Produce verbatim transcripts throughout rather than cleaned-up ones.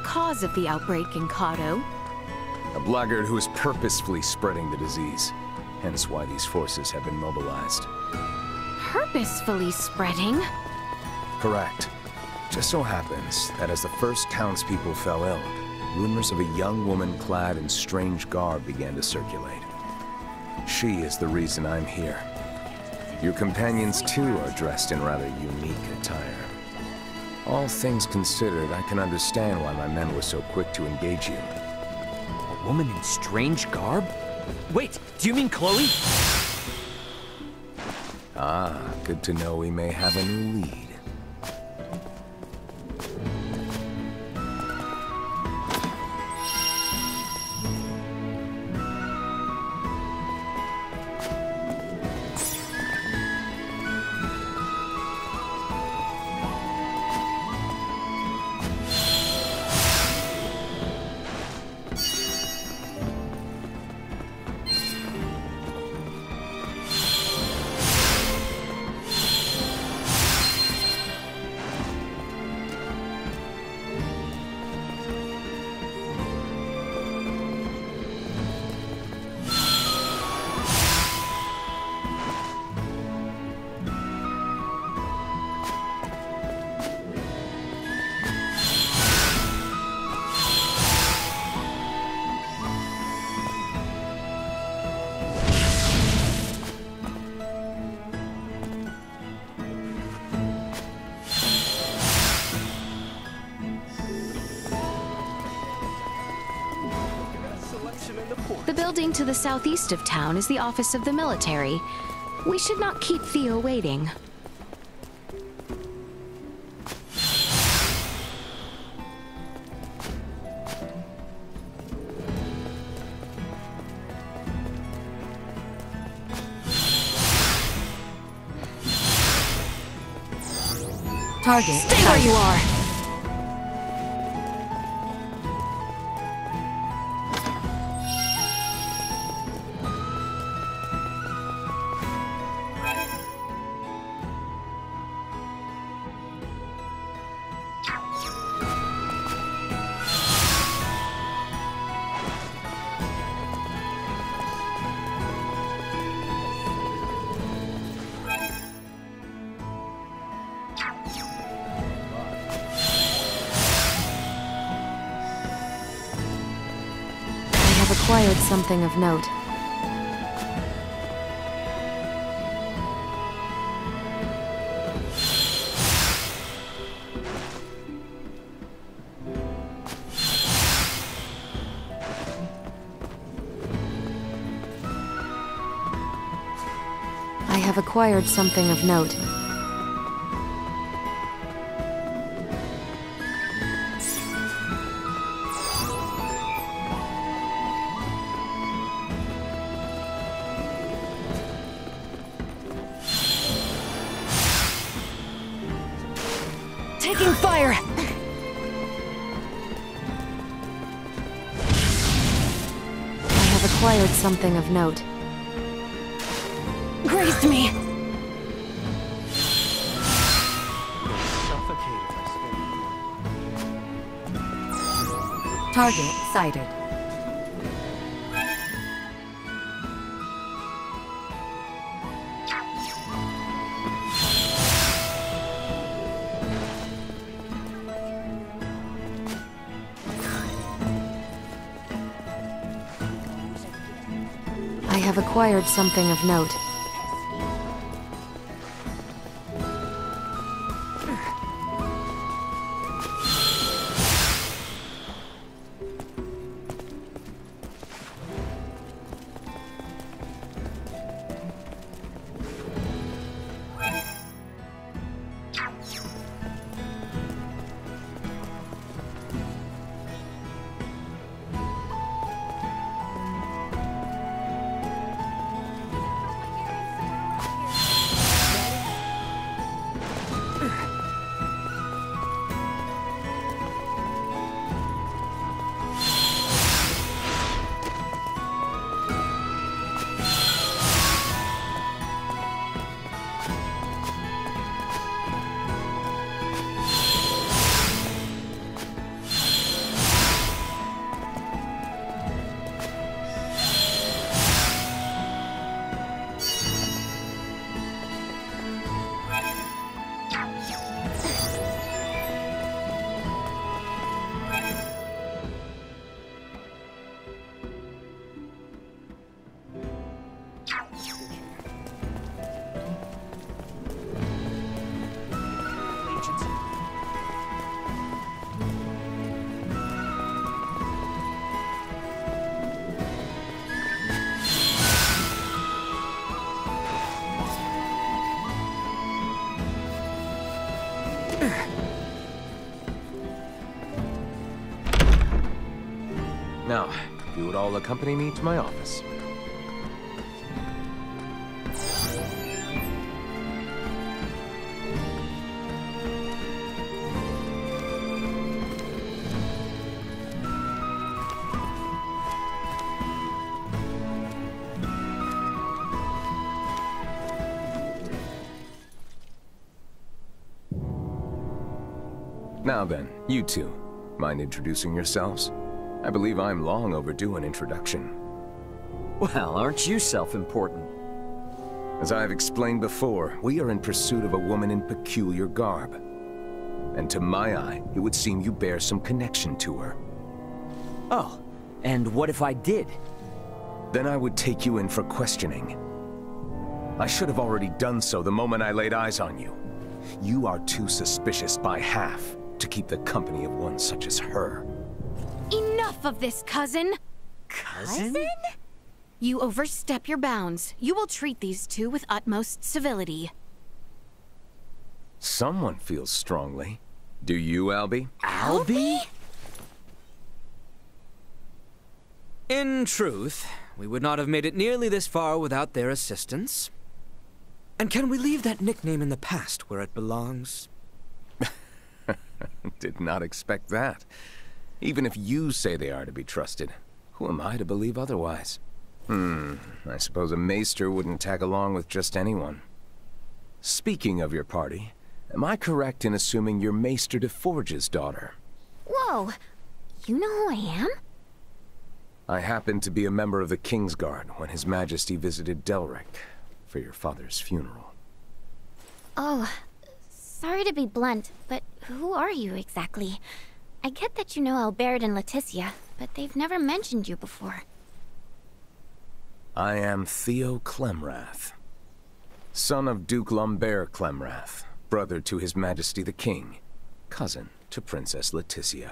cause of the outbreak in Kado? A blackguard who is purposefully spreading the disease. Hence why these forces have been mobilized. Purposefully spreading? Correct. Just so happens that as the first townspeople fell ill, rumors of a young woman clad in strange garb began to circulate. She is the reason I'm here. Your companions too are dressed in rather unique attire. All things considered, I can understand why my men were so quick to engage you. A woman in strange garb? Wait, do you mean Chloe? Ah, good to know we may have a new lead. The building to the southeast of town is the office of the military. We should not keep Theo waiting. Target. Stay where you are! Acquired something of note. I have acquired something of note. Taking fire! I have acquired something of note. Grazed me! Target sighted. I have acquired something of note. Now, you would all accompany me to my office. Now then, you two, mind introducing yourselves? I believe I'm long overdue an introduction. Well, aren't you self-important? As I've explained before, we are in pursuit of a woman in peculiar garb. And to my eye, it would seem you bear some connection to her. Oh, and what if I did? Then I would take you in for questioning. I should have already done so the moment I laid eyes on you. You are too suspicious by half to keep the company of one such as her. Enough of this, cousin! Cousin? You overstep your bounds. You will treat these two with utmost civility. Someone feels strongly. Do you, Albie? Albie? In truth, we would not have made it nearly this far without their assistance. And can we leave that nickname in the past where it belongs? Did not expect that. Even if you say they are to be trusted, who am I to believe otherwise? Hmm, I suppose a maester wouldn't tag along with just anyone. Speaking of your party, am I correct in assuming you're Maester de Forge's daughter? Whoa, you know who I am? I happened to be a member of the Kingsguard when His Majesty visited Delric for your father's funeral. Oh, sorry to be blunt, but who are you exactly? I get that you know Albert and Leticia, but they've never mentioned you before. I am Theo Clemrath, son of Duke Lambert Clemrath, brother to His Majesty the King, cousin to Princess Leticia.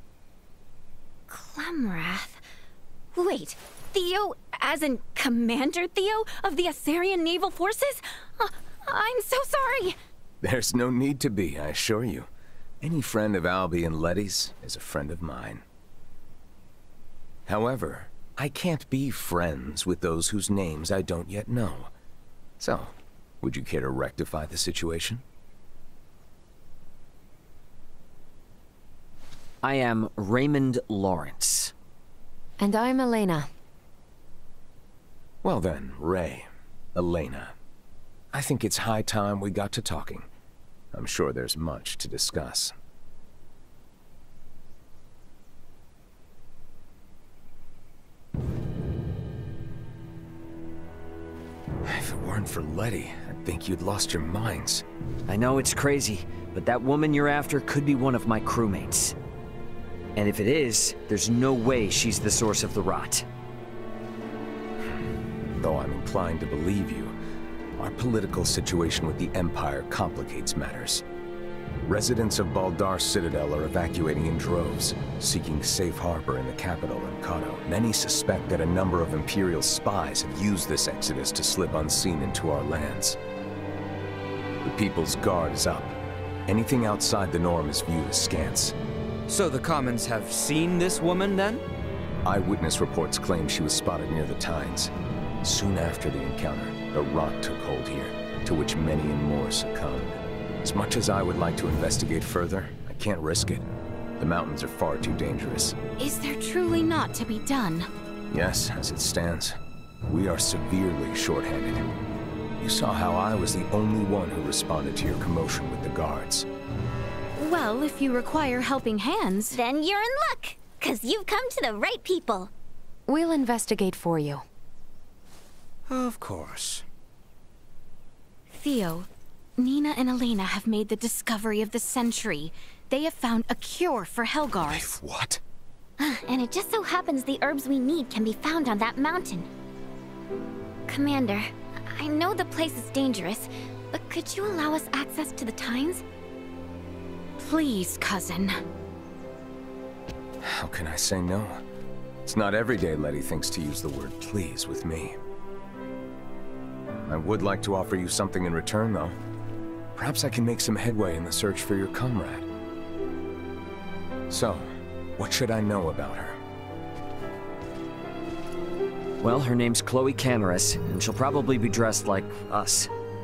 Clemrath? Wait, Theo, as in Commander Theo of the Assyrian Naval Forces? Uh, I'm so sorry! There's no need to be, I assure you. Any friend of Albie and Letty's is a friend of mine. However, I can't be friends with those whose names I don't yet know. So, would you care to rectify the situation? I am Raymond Lawrence. And I'm Elena. Well then, Ray, Elena. I think it's high time we got to talking. I'm sure there's much to discuss. If it weren't for Letty, I'd think you'd lost your minds. I know it's crazy, but that woman you're after could be one of my crewmates. And if it is, there's no way she's the source of the rot. Though I'm inclined to believe you, our political situation with the Empire complicates matters. Residents of Baldar Citadel are evacuating in droves, seeking safe harbor in the capital, Encato. Many suspect that a number of Imperial spies have used this exodus to slip unseen into our lands. The People's Guard is up. Anything outside the norm is viewed as scants. So the Commons have seen this woman, then? Eyewitness reports claim she was spotted near the Tines. Soon after the encounter, the rot took hold here, to which many and more succumbed. As much as I would like to investigate further, I can't risk it. The mountains are far too dangerous. Is there truly not to be done? Yes, as it stands. We are severely short-handed. You saw how I was the only one who responded to your commotion with the guards. Well, if you require helping hands... Then you're in luck, 'cause you've come to the right people. We'll investigate for you. Of course. Theo, Nina and Elena have made the discovery of the century. They have found a cure for Helgars. What? And it just so happens the herbs we need can be found on that mountain. Commander, I know the place is dangerous, but could you allow us access to the Tines? Please, cousin. How can I say no? It's not every day Letty thinks to use the word please with me. I would like to offer you something in return, though. Perhaps I can make some headway in the search for your comrade. So, what should I know about her? Well, her name's Chloe Camaris, and she'll probably be dressed like us.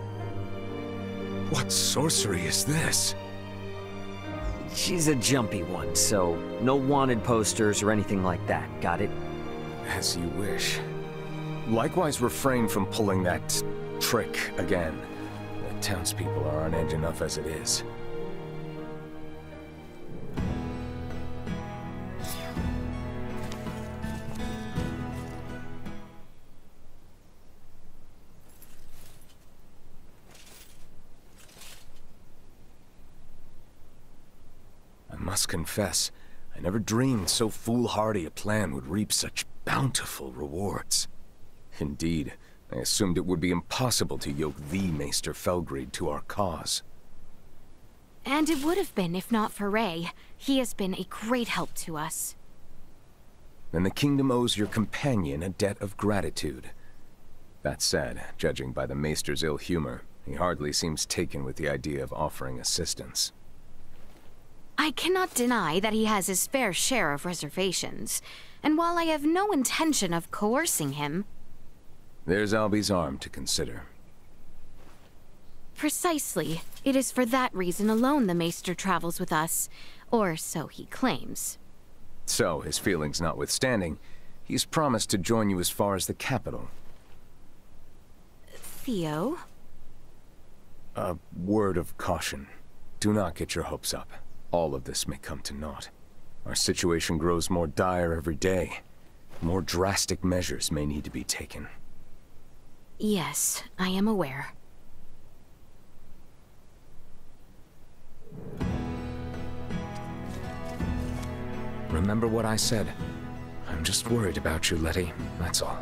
What sorcery is this? She's a jumpy one, so no wanted posters or anything like that, got it? As you wish. Likewise, refrain from pulling that trick again. The townspeople are on edge enough as it is. I must confess, I never dreamed so foolhardy a plan would reap such bountiful rewards. Indeed, I assumed it would be impossible to yoke the Maester Felgreid to our cause. And it would have been if not for Ray. He has been a great help to us. Then the kingdom owes your companion a debt of gratitude. That said, judging by the Maester's ill humor, he hardly seems taken with the idea of offering assistance. I cannot deny that he has his fair share of reservations, and while I have no intention of coercing him... There's Albie's arm to consider. Precisely. It is for that reason alone the Maester travels with us, or so he claims. So, his feelings notwithstanding, he's promised to join you as far as the capital. Theo? A word of caution. Do not get your hopes up. All of this may come to naught. Our situation grows more dire every day. More drastic measures may need to be taken. Yes, I am aware. Remember what I said. I'm just worried about you, Letty. That's all.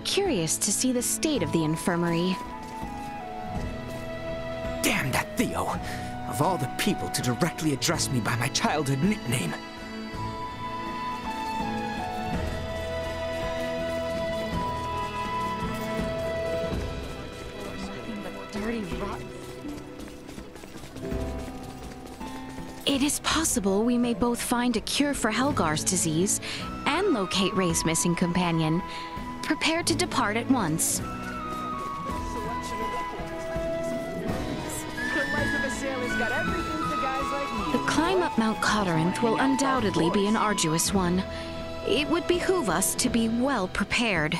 curious to see the state of the infirmary. Damn that Theo! Of all the people to directly address me by my childhood nickname. Dirty, rotten. It is possible we may both find a cure for Helgar's disease and locate Ray's missing companion. Prepare to depart at once. The life of a sailor's got everything for guys like me. The climb up Mount Codarinth will undoubtedly be an arduous one. It would behoove us to be well prepared.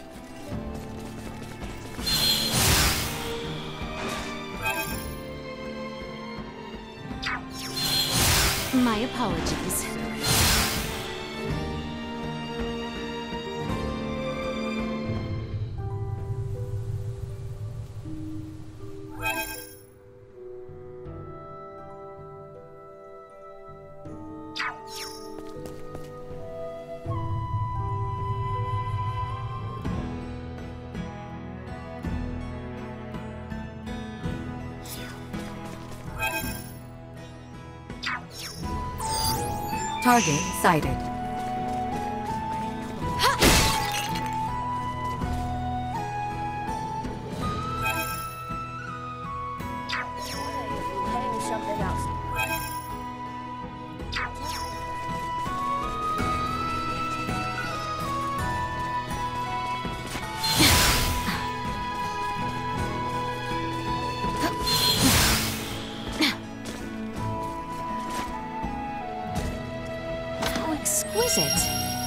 My apologies. Target sighted. Exquisite.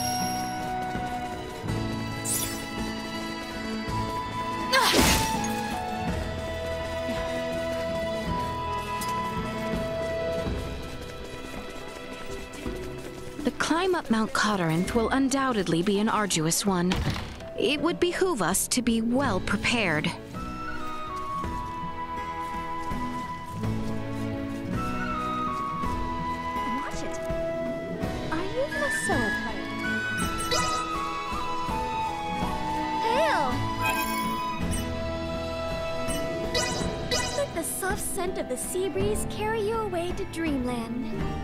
The climb up Mount Codarinth will undoubtedly be an arduous one. It would behoove us to be well prepared. Scent of the sea breeze carry you away to dreamland.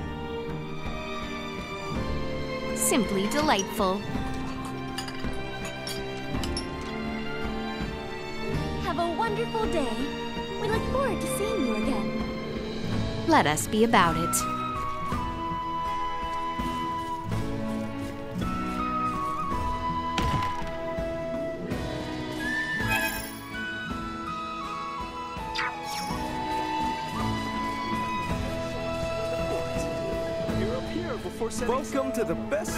Simply delightful. Have a wonderful day. We look forward to seeing you again. Let us be about it. Welcome to the best.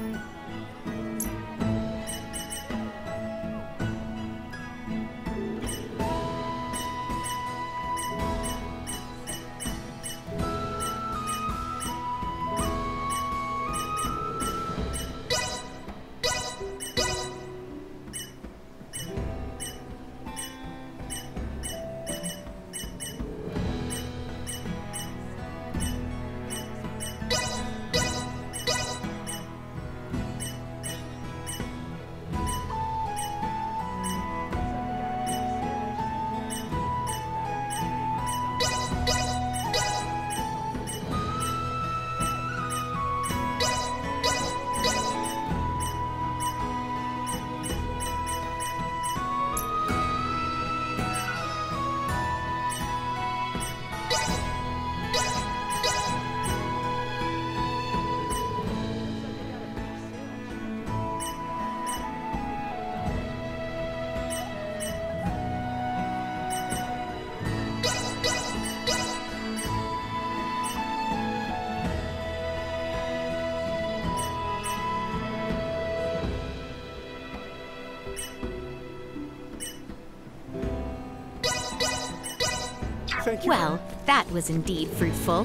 Thank you. Well, that was indeed fruitful.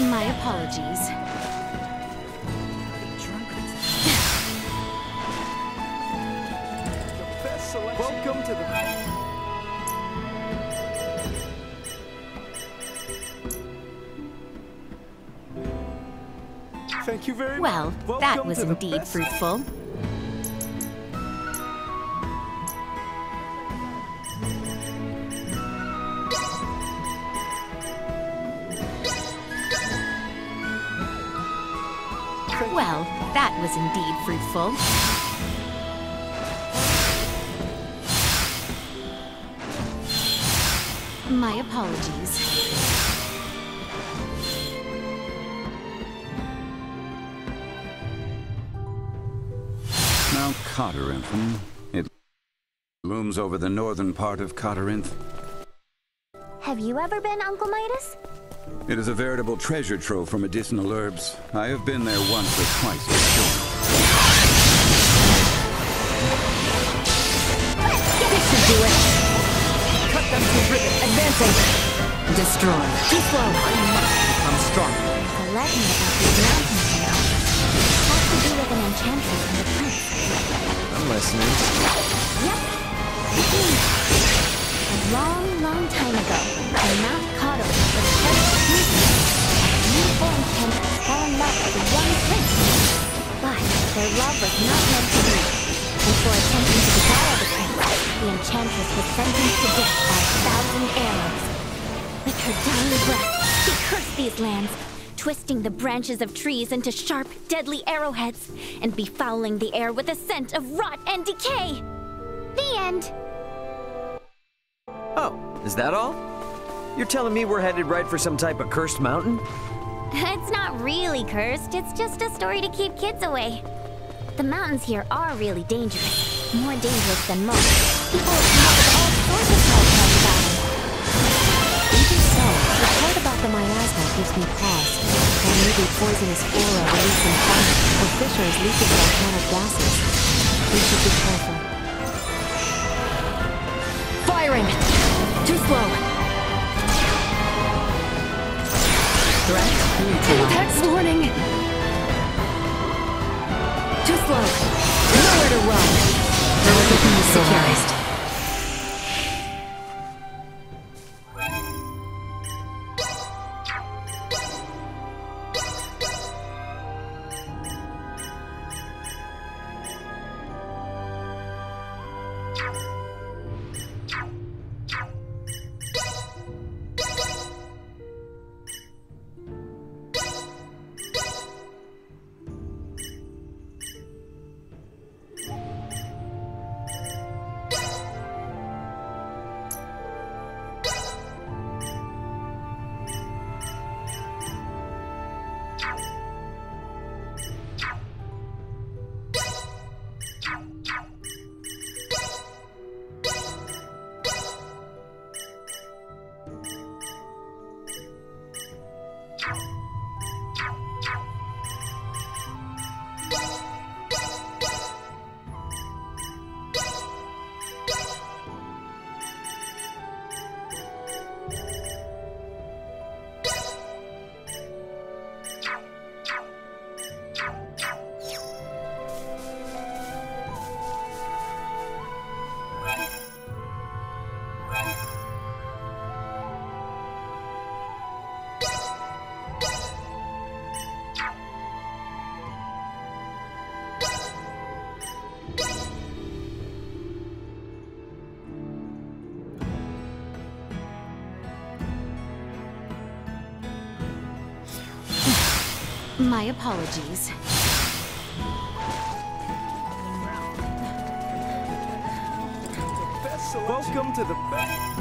My apologies. The best selection. Welcome to the... Thank you very Well, much. Welcome that was to the indeed best- fruitful. Well, that was indeed fruitful. My apologies. Mount Coterinth. It looms over the northern part of Coterinth. Have you ever been, Uncle Midas? It is a veritable treasure trove for medicinal herbs. I have been there once or twice for sure. This should do it! Cut them to ribbons! Advancing! Destroy. Too slow! I'm strong. The legend about these mountains now has to do with an enchantress and a prince. I'm listening. Yep. A long, long time ago, when Mount Coterinth was part of the kingdom, a beautiful enchantress fell in love with a young prince. But their love was not meant to be. And for attempting to beguile the prince, the enchantress was sentenced to death by a thousand arrows. With her dying breath, she cursed these lands, twisting the branches of trees into sharp, deadly arrowheads, and befouling the air with a scent of rot and decay. The end. Oh, is that all? You're telling me we're headed right for some type of cursed mountain? It's not really cursed, it's just a story to keep kids away. The mountains here are really dangerous, more dangerous than most. People come up with all sorts of tall tales about them. Even so, the part about the miasma gives me pause. There may be poisonous aura releasing fire, or fissures leaking volcanic gases. We should be careful. Firing! Too slow! Threat neutralized. Impact warning! Too slow! Nowhere to run! Everything is secured. My apologies. Welcome to the best.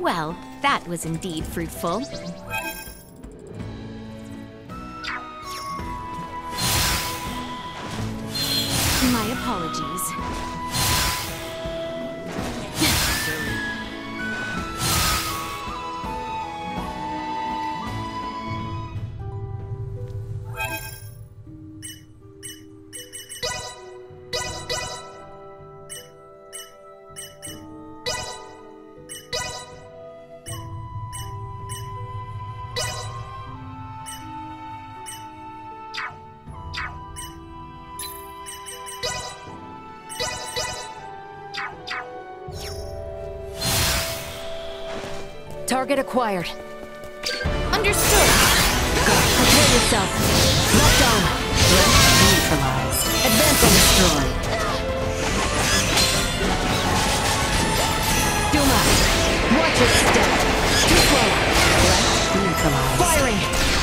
Well, that was indeed fruitful. My apologies. Target acquired. Understood! Prepare yourself. Locked on. Threat neutralized. Advance and destroy. Duma! Watch your step. Too slow. Threat neutralized. Firing!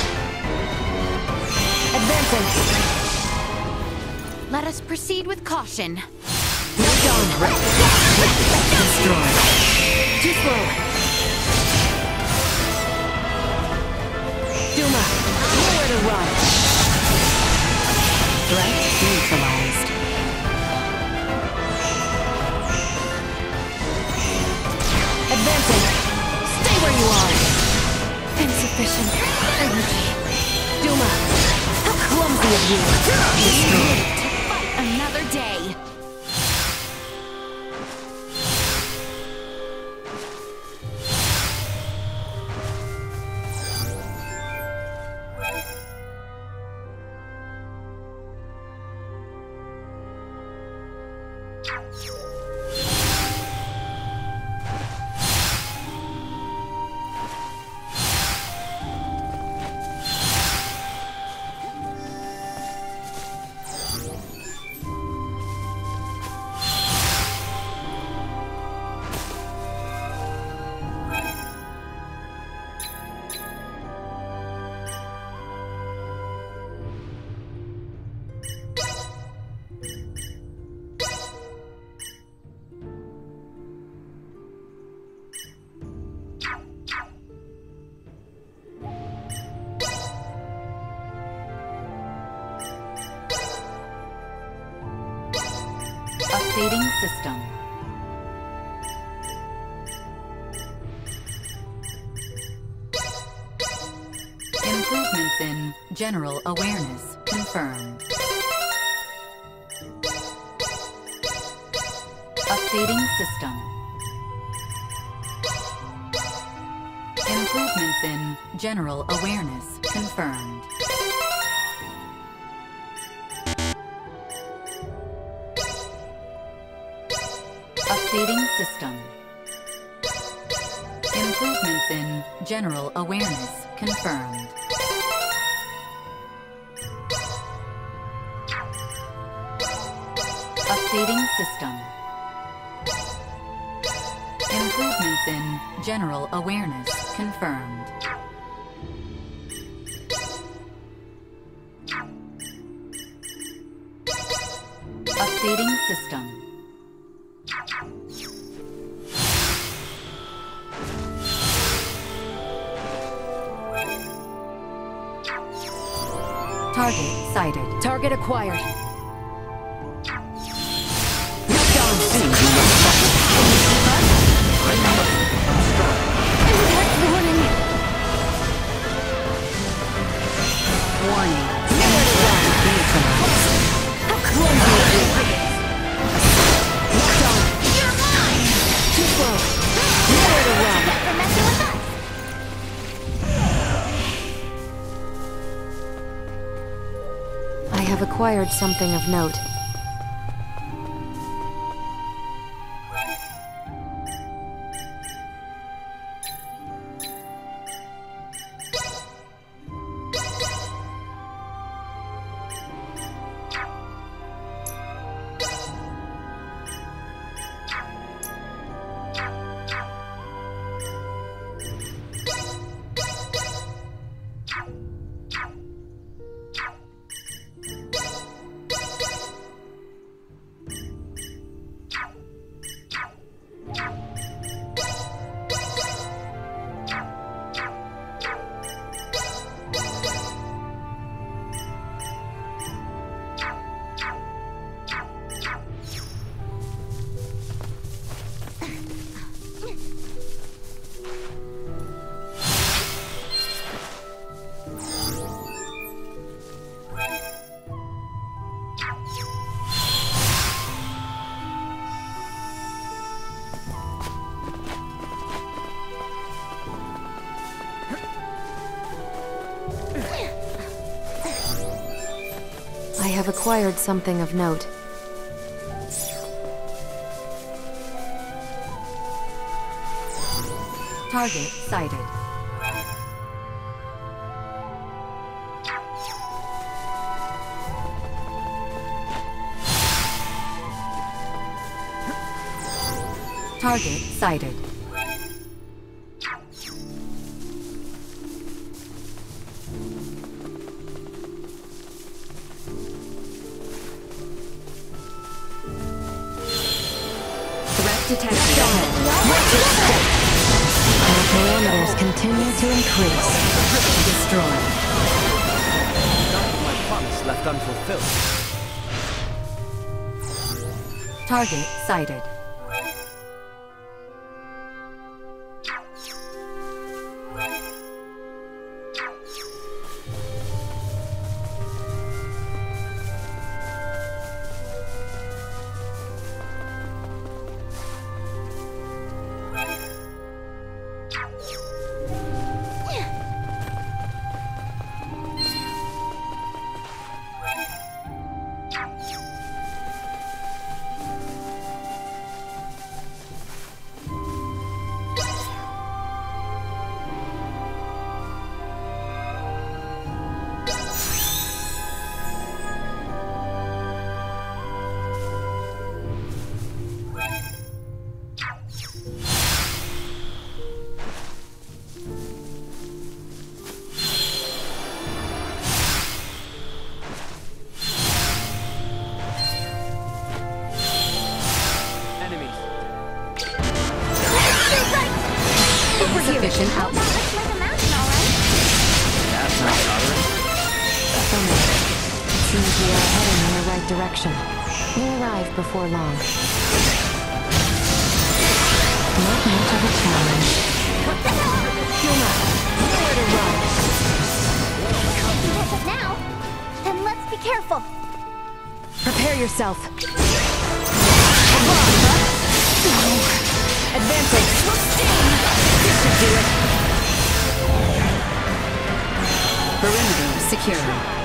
Advancing. Let us proceed with caution. Locked on. Destroy. Too slow. Duma, nowhere to run. Threat neutralized. Advancing. Stay where you are. Insufficient energy. Duma, how clumsy of you. Destroyed. To fight another day. Updating system. Improvements in general awareness confirmed. Updating system. Improvements in general awareness confirmed. Updating system. Improvements in general awareness confirmed. Updating system. Improvements in general awareness confirmed. Updating system. Target sighted. Target acquired. Warning. Nowhere to run. How clumsy of you. Locked on. You're mine! Too slow. Nowhere to run. Never messing with us! I have acquired something of note. I have acquired something of note. Target sighted. Target sighted. Threat detected ahead. Our parameters continue to increase. Destroyed. My promise left unfulfilled. Target sighted. Insufficient output. That looks like a mountain, alright. That's not tolerant. Affirmative. It seems we are heading in the right direction. We'll arrive before long. Not much of a challenge. What the hell? Yuma, nowhere to run. You can catch us now. Then let's be careful. Prepare yourself. Advancing. This should do it. Perimeter secure.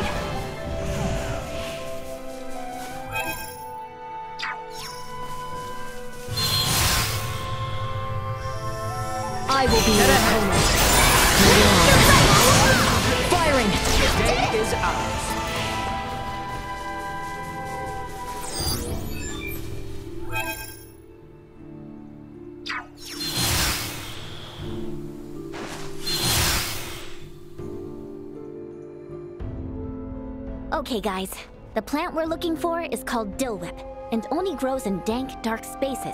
I will be your opponent. Firing. Today is ours. Okay, guys. The plant we're looking for is called dill whip, and only grows in dank, dark spaces.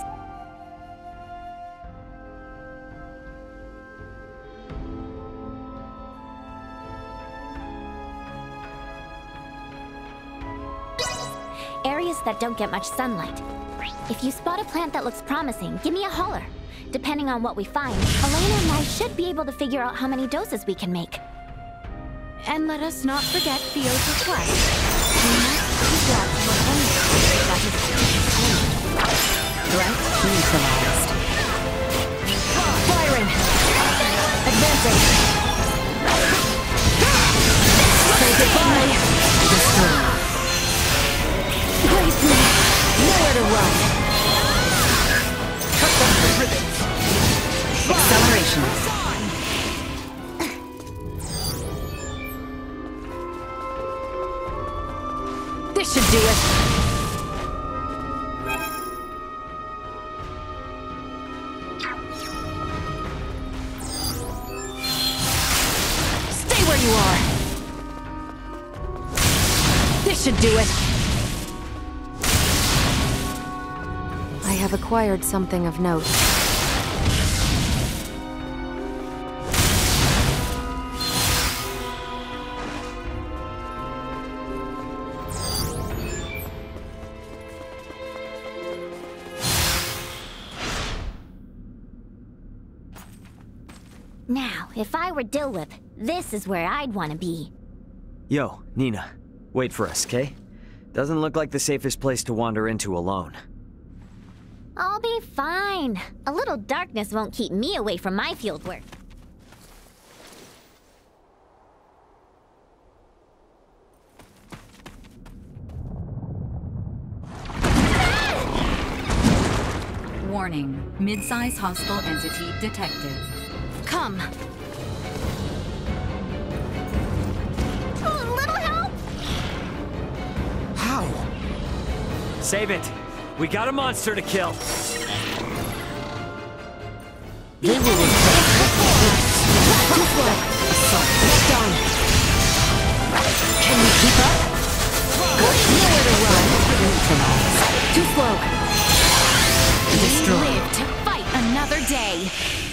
Areas that don't get much sunlight. If you spot a plant that looks promising, give me a holler. Depending on what we find, Elena and I should be able to figure out how many doses we can make. And let us not forget Theo's request. We must keep watch for anything that is Threat neutralized. Firing. Advancing. Say goodbye. Destroyed. Grace me. Nowhere to run. Cut them to ribbons. Acceleration. This should do it. Stay where you are. This should do it. I have acquired something of note. Now, if I were Dill Whip, this is where I'd want to be. Yo, Nina. Wait for us, okay? Doesn't look like the safest place to wander into alone. I'll be fine. A little darkness won't keep me away from my field work. Warning. Mid-size hostile entity detected. Come. A little help? How? Save it! We got a monster to kill! They will return. Too slow. Assault. Locked on. Can we keep up? Got nowhere to run. Neutralized. Too slow. We live to fight another day.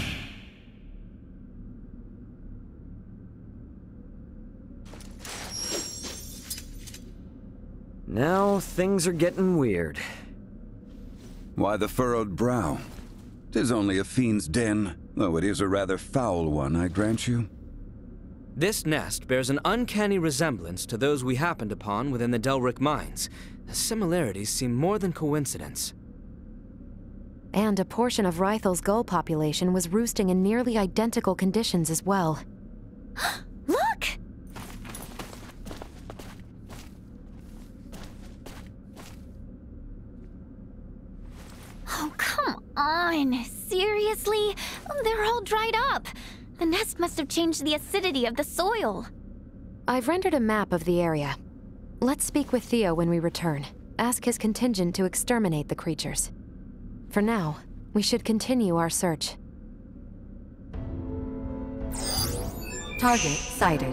Now things are getting weird. Why the furrowed brow? 'Tis only a fiend's den, though it is a rather foul one, I grant you. This nest bears an uncanny resemblance to those we happened upon within the Delric mines. The similarities seem more than coincidence. And a portion of Rythel's gull population was roosting in nearly identical conditions as well. Look! Oh, come on. Seriously? They're all dried up. The nest must have changed the acidity of the soil. I've rendered a map of the area. Let's speak with Theo when we return. Ask his contingent to exterminate the creatures. For now, we should continue our search. Target sighted.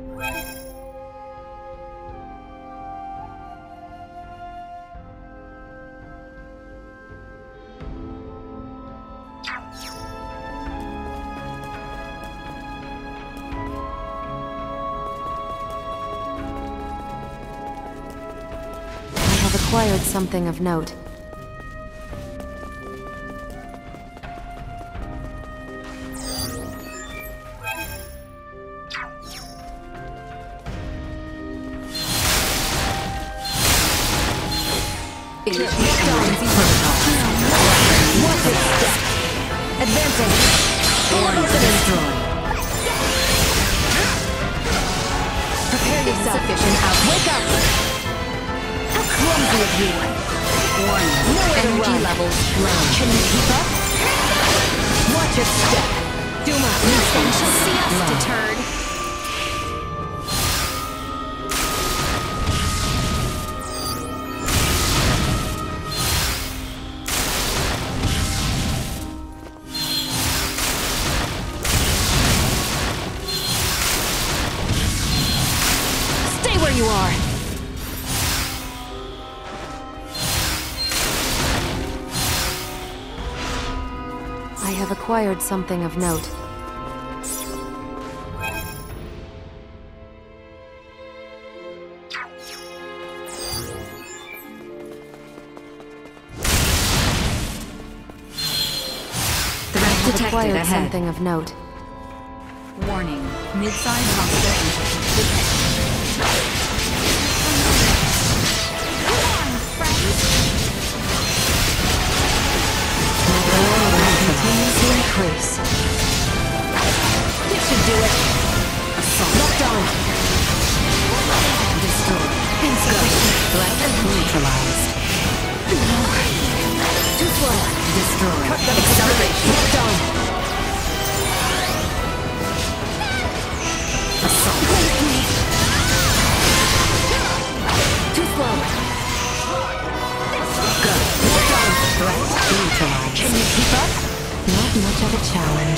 I have acquired something of note. Advancing. Prepare yourself. Insufficient out. Wake up! How clumsy of you! Warning. Nowhere to Energy run. levels low. Can you keep up? Watch your step. Duma, you Nothing shall see us deterred. Stay where you are! I have acquired something of note. Threat I have detected acquired ahead. something of note. Warning. Mid-size hostile entity detected. Continues to increase. This should do it. Assault. Locked on. Destroyed. Insufficient. Threat neutralized. Too slow. Destroyed. Acceleration. Locked on. Assault. Too slow. Go. Locked on. Threat neutralized. Can you keep up? Not much of a challenge.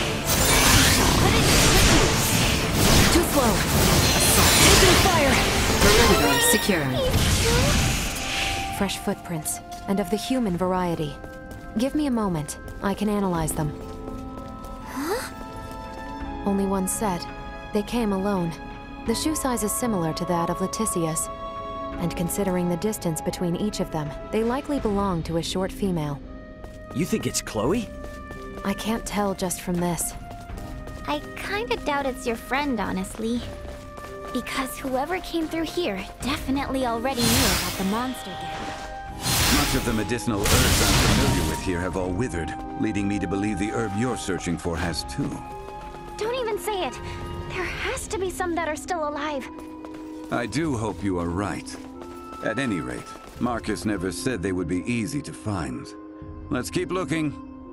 Too slow. Assault. Taking fire. Perimeter secured. Fresh footprints, and of the human variety. Give me a moment. I can analyze them. Huh? Only one set. They came alone. The shoe size is similar to that of Leticia's. And considering the distance between each of them, they likely belong to a short female. You think it's Chloe? I can't tell just from this. I kinda doubt it's your friend, honestly. Because whoever came through here definitely already knew about the monster den. Much of the medicinal herbs I'm familiar with here have all withered, leading me to believe the herb you're searching for has too. Don't even say it. There has to be some that are still alive. I do hope you are right. At any rate, Marcus never said they would be easy to find. Let's keep looking.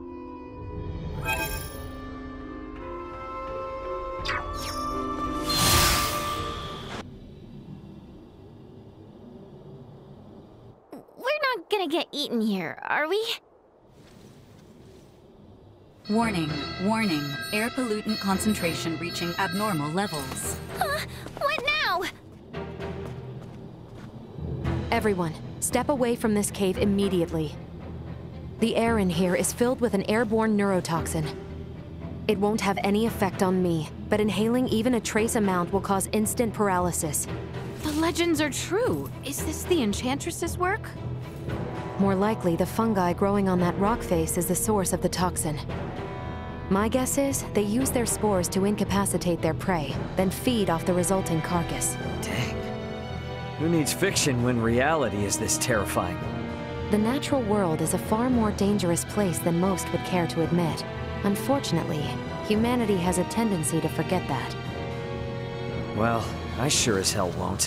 We're not gonna get eaten here, are we? Warning, warning. Air pollutant concentration reaching abnormal levels. Huh? What now? Everyone, step away from this cave immediately. The air in here is filled with an airborne neurotoxin. It won't have any effect on me, but inhaling even a trace amount will cause instant paralysis. The legends are true. Is this the Enchantress's work? More likely, the fungi growing on that rock face is the source of the toxin. My guess is they use their spores to incapacitate their prey, then feed off the resulting carcass. Dang. Who needs fiction when reality is this terrifying? The natural world is a far more dangerous place than most would care to admit. Unfortunately, humanity has a tendency to forget that. Well, I sure as hell won't.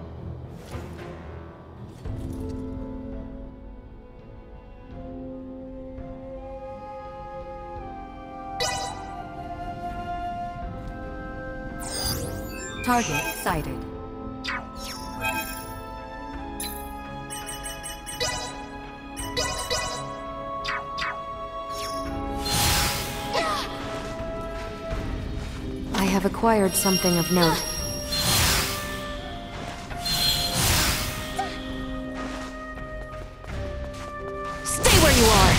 Target sighted. I have acquired something of note. Stay where you are!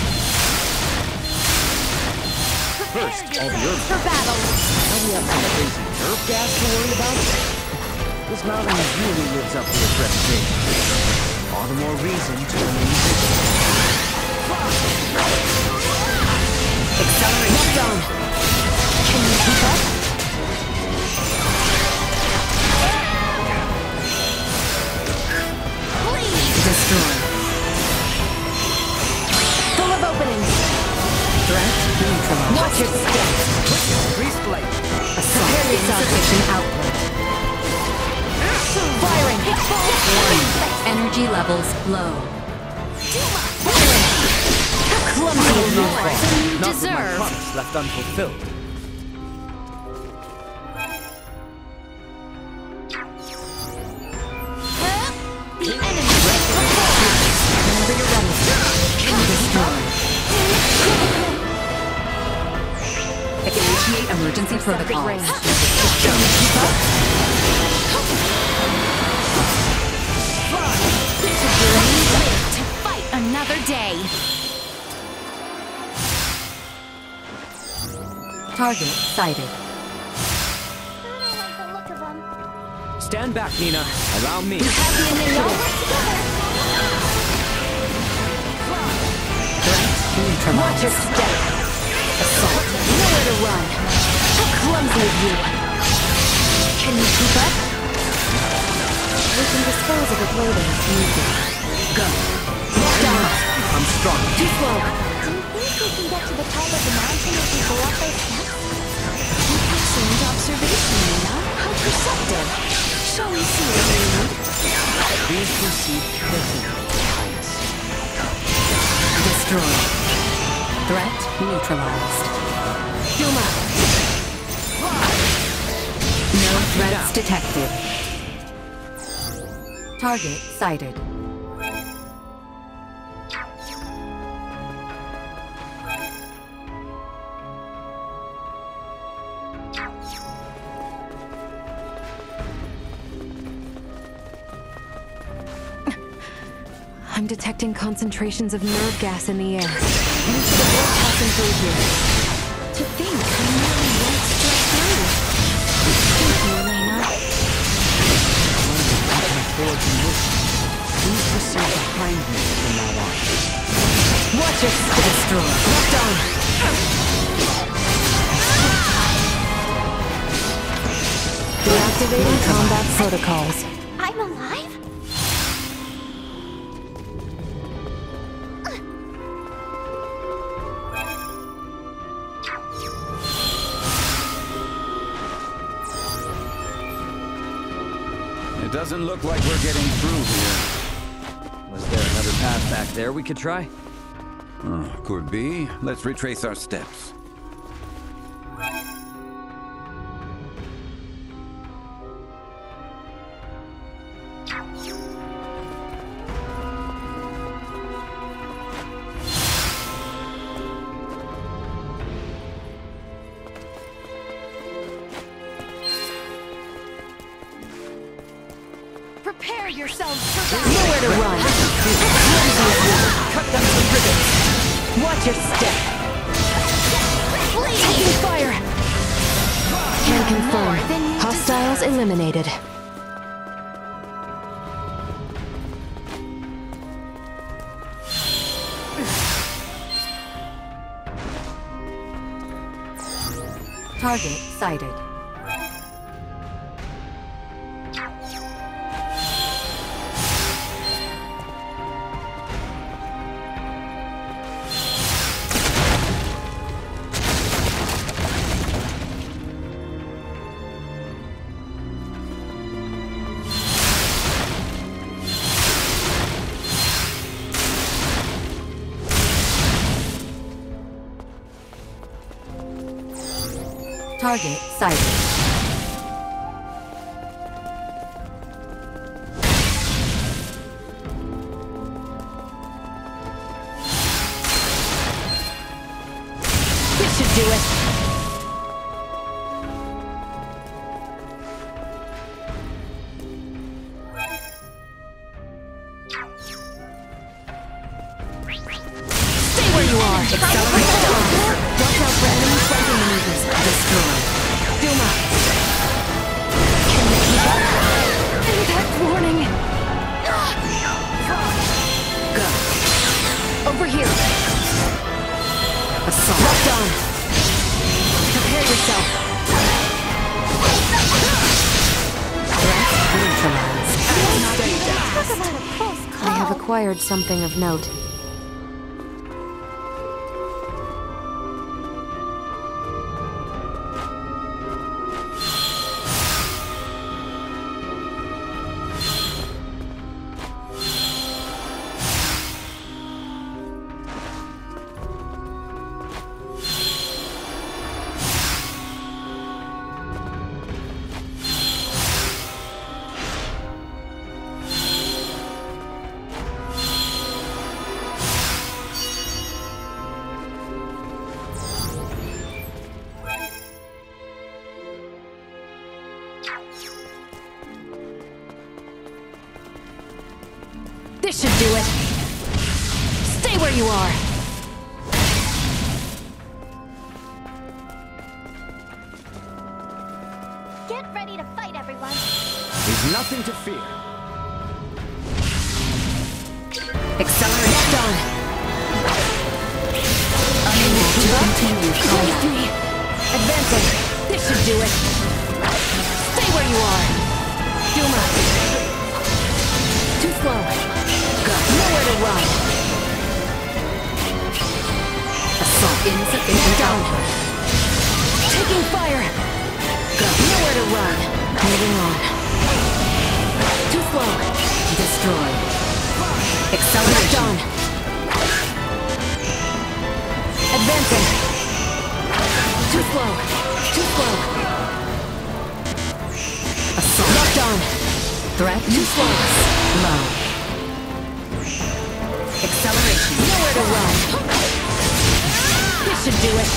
First, all the herbs. For battle! Now we have some crazy nerve gas to worry about. This mountain really lives up to its reputation. All the more reason to remain vigilant. Accelerate! Knockdown! Can you keep up? Please! Destroy. Full of openings! Threat neutralized. Watch your step! Increase flight. Assault insufficient output. Firing! Energy levels low. Clumsy of you! Not Than you with my deserve. promise left unfulfilled. The enemy! Whenever you're ready. Initiate emergency protocols. range. To fight another day! Target sighted. I don't like the look of them. Stand back, Nina. Allow me. Have the initiative! Watch your step! Assault! Nowhere to run! How clumsy of you! Can you keep up? We can dispose of it later if need be. Go. Down! I'm strong. Too slow! Do you think we can get to the top of the mountain if we go up those steps? Excellent observation, Nina. How perceptive. Shall we see what we need? Please proceed carefully, Highness. Destroy. Threat neutralized. Duma! No threats detected. Target sighted. I'm detecting concentrations of nerve gas in the air. Use the blood passing through here. To think we nearly went straight through. Thank you, Elena. I can afford to miss. Please proceed behind me from now on. Watch it! Destroy. Locked on! Deactivating combat protocols. I'm alive? It doesn't look like we're getting through here. Was there another path back there we could try? Oh, could be. Let's retrace our steps. Prepare yourselves for There's nowhere to run. Cut them to ribbons! Watch your step. Please. Taking fire. Can confirm. Hostiles eliminated. Target sighted. Target sighted. This should do it. Stay where you are. Accelerate down. Watch out for enemy flanking maneuvers. Destroy. Duma. Can you keep up? Impact warning. Go. Over here. Assault. Locked on. Prepare yourself. Threat neutralized. Talk about a close call. I have acquired something of note. This should do it. Stay where you are. Get ready to fight, everyone. There's nothing to fear. Accelerate. Locked on. Unable to continue With combat. me. Advancing. This should do it. Stay where you are. Duma. Too slow. Go. Nowhere to run. Assault. Insufficient Down. output. Taking fire. Go. Nowhere to run. Moving on. Too slow. Destroyed. Accelerate on. Advancing. Too slow. Too slow. Assault. Locked on. Threat Too slow. low. Acceleration. Nowhere to run. This should do it.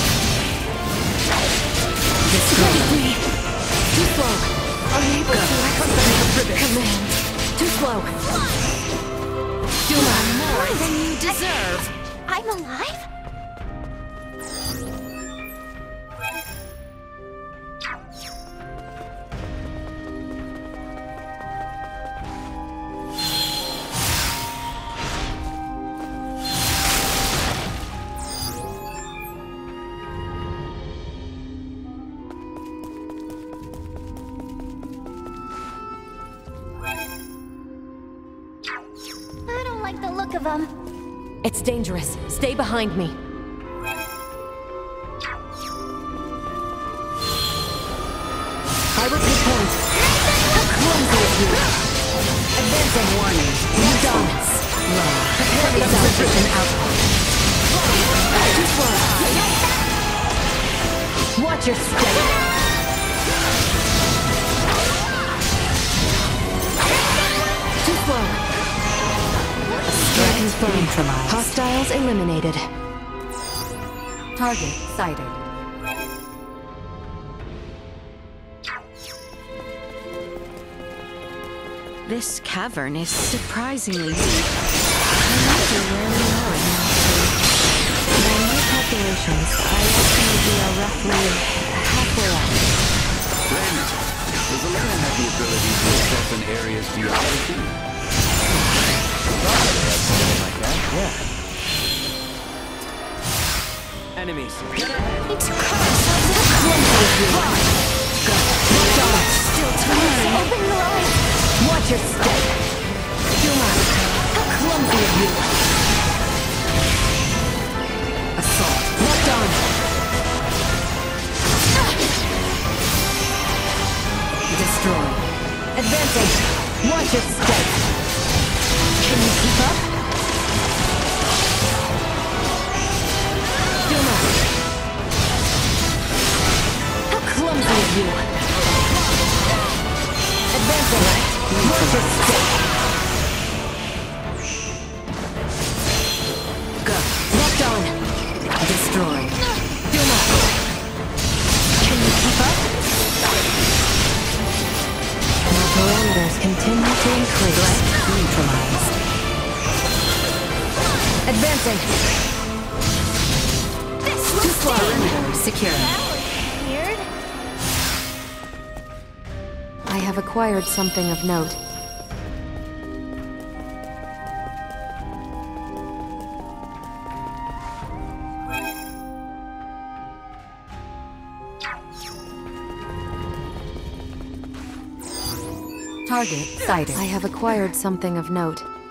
Destroyed. Me. Too slow. Unable to command. Too slow. Duma. more than you deserve. I'm alive? I don't like the look of them. It's dangerous. Stay behind me. I repeat point. How clumsy of you. Advancing warning. Done. Low. Prepare yourself. Insufficient output. Watch your step. Too slow. Threat confirmed. Hostiles eliminated. Target sighted. This cavern is surprisingly deep. I wonder where we are now. By my calculations, I estimate we are roughly halfway up. Friend, does the land have the ability to assess an area's geography? Something like that, yeah. Enemies. It's close. Still time. Open your eyes. Watch your step. Duma, how clumsy of you. Assault. Locked on. Destroy. Advancing. Watch your step. Can you keep up? Duma. How clumsy of you. Advancing. Watch your step. Go. Locked on. Destroy. Duma. Can you keep up? My parameters continue to increase. Neutralized. Advancing. Too slow. Secure. Weird. I have acquired something of note. Target sighted. I have acquired something of note.